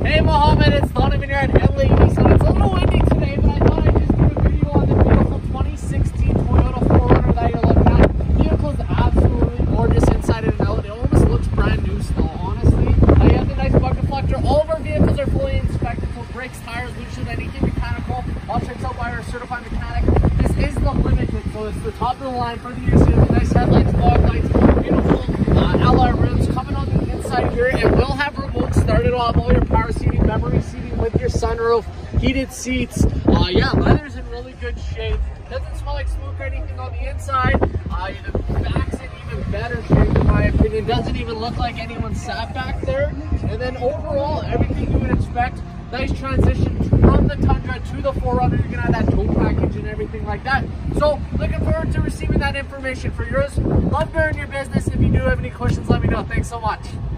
Hey Mohammed, it's Donovan here at LA. So it's a little windy today, but I thought I'd just do a video on the beautiful 2016 Toyota 4Runner that you're looking at. The vehicle's absolutely gorgeous inside and out. It almost looks brand new still, honestly. You have the nice bug deflector. All of our vehicles are fully inspected, so brakes, tires, windshield, anything mechanical. All checked out by our certified mechanic. This is the limited, so it's the top of the line for the use. You have the nice headlights, fog lights, beautiful alloy rims coming on the inside here. It will have remote started off, all your power seating, memory seating with your sunroof, heated seats. Yeah, leather's in really good shape. Doesn't smell like smoke or anything on the inside. The back's in even better shape in my opinion. Doesn't even look like anyone sat back there. And then overall, everything you would expect. Nice transition from the Tundra to the 4Runner. You're gonna have that tow package and everything like that. So looking forward to receiving that information for yours. Love to earn your business. If you do have any questions, let me know. Thanks so much.